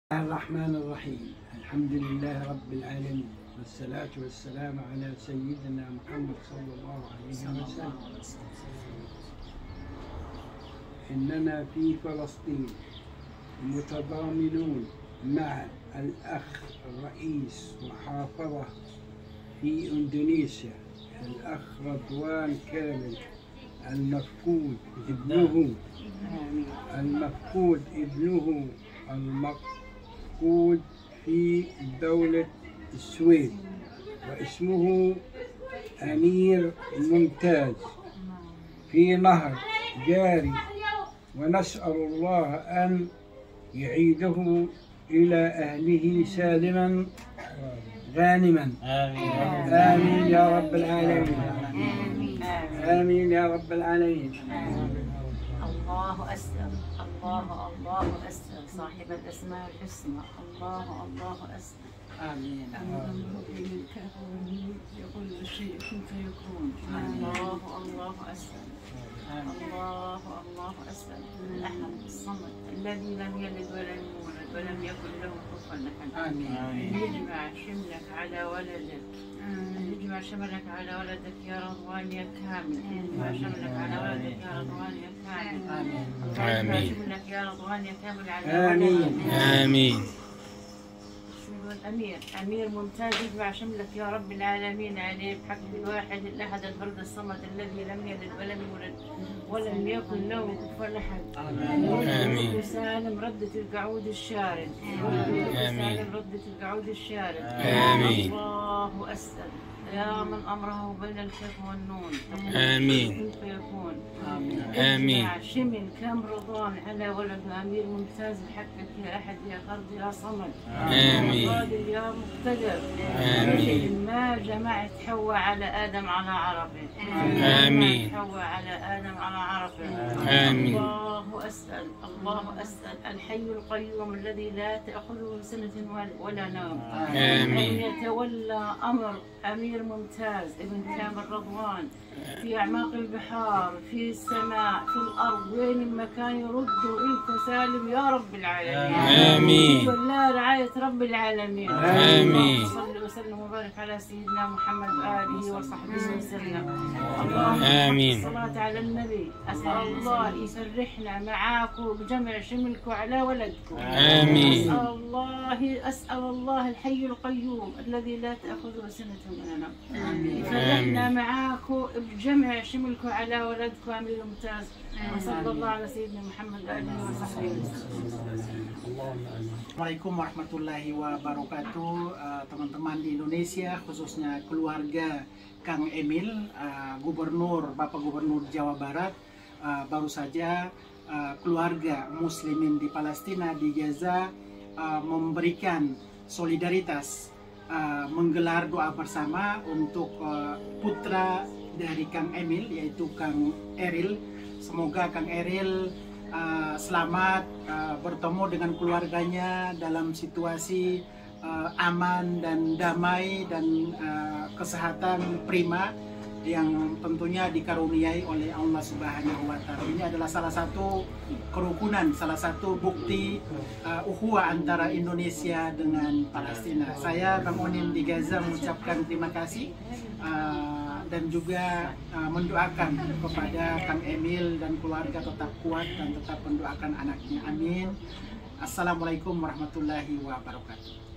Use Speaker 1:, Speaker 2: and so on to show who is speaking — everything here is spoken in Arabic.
Speaker 1: الرحمن الرحيم. الحمد لله رب العالمين، والصلاة والسلام على سيدنا محمد صلى الله عليه وسلم. إننا في فلسطين متضامنون مع الأخ الرئيس محافظة في إندونيسيا الأخ رضوان كامل المفقود ابنه المفقود في دولة السويد، واسمه أمير ممتاز في نهر جاري، ونسأل الله أن يعيده إلى أهله سالما غانما. آمين يا رب العالمين. آمين يا رب العالمين.
Speaker 2: الله أسأل، الله أسأل صاحب الأسماء الحسنى، الله أسأل.
Speaker 1: آمين.
Speaker 2: يقول الشيء كن فيكون. الله أسأل. الله أسأل الأحد الصمد الذي لم يلد ولم يولد ولم يكن له كفوا أحد.
Speaker 1: آمين.
Speaker 2: يجمع شملك على ولدك، يجمع شملك على ولدك يا رضوان يا كامل، يجمع شملك على ولدك يا رضوان يا كامل.
Speaker 3: آمين.
Speaker 2: شملك يا رضوان يا كامل على
Speaker 1: آمين.
Speaker 2: ولدك.
Speaker 3: آمين.
Speaker 2: أمير ممتاز يجمع شملك يا رب العالمين عليه بحق الواحد الأحد الفرد الصمد الذي لم يلد ولم يولد ولم يكن له كفوا أحد.
Speaker 3: آمين.
Speaker 2: سالم ردة القعود الشارد. سالم ردة القعود الشارد.
Speaker 3: آمين.
Speaker 2: الله أسأل يا من أمره بين الكاف والنون.
Speaker 3: آمين.
Speaker 2: كن فيكون.
Speaker 3: آمين.
Speaker 2: شمل كم رضوان على ولد أمير ممتاز بحقك يا أحد يا فرد يا صمد.
Speaker 3: آمين.
Speaker 2: قادر يا مقتدر.
Speaker 3: آمين.
Speaker 2: ما جمعت حواء على آدم على عرفه.
Speaker 3: آمين.
Speaker 2: حواء على آدم على عرفه.
Speaker 3: آمين.
Speaker 2: الله أسأل الحي القيوم الذي لا تأخذه سنة ولا نوم.
Speaker 3: آمين.
Speaker 2: أن يتولى أمر أمير ممتاز ابن كامل رضوان في أعماق البحار، في السماء، في الأرض، وين المكان يردوا إلك سالم يا رب العالمين.
Speaker 3: آمين.
Speaker 2: ولا رعاية رب العالمين.
Speaker 3: آمين.
Speaker 2: صلى وسلم وبارك على سيدنا محمد وآله وصحبه وسلم.
Speaker 3: آمين.
Speaker 2: الصلاة على النبي. أسأل الله يفرحنا معاكم بجمع شملكم على ولدكم.
Speaker 3: آمين.
Speaker 2: أسأل الله الحي القيوم الذي لا تأخذه سنة ولا نوم يفرحنا معاكم بجمع شملكم على ولدكم أمير ممتاز. وصلى الله على سيدنا محمد وآله وصحبه وسلم.
Speaker 4: Assalamualaikum warahmatullahi wabarakatuh, teman-teman di Indonesia, khususnya keluarga Kang Emil, Bapak Gubernur Jawa Barat. Baru saja keluarga muslimin di Palestina, di Gaza, memberikan solidaritas, menggelar doa bersama untuk putra dari Kang Emil, yaitu Kang Eril. Semoga Kang Eril selamat bertemu dengan keluarganya dalam situasi aman dan damai dan kesehatan prima yang tentunya dikaruniai oleh Allah Subhanahu wa Ta'ala. Ini adalah salah satu kerukunan, salah satu bukti ukhuwah antara Indonesia dengan Palestina. Saya Bang Onim di Gaza mengucapkan terima kasih dan juga mendoakan kepada Kang Emil dan keluarga tetap kuat dan tetap mendoakan anaknya. Amin. Assalamualaikum warahmatullahi wabarakatuh.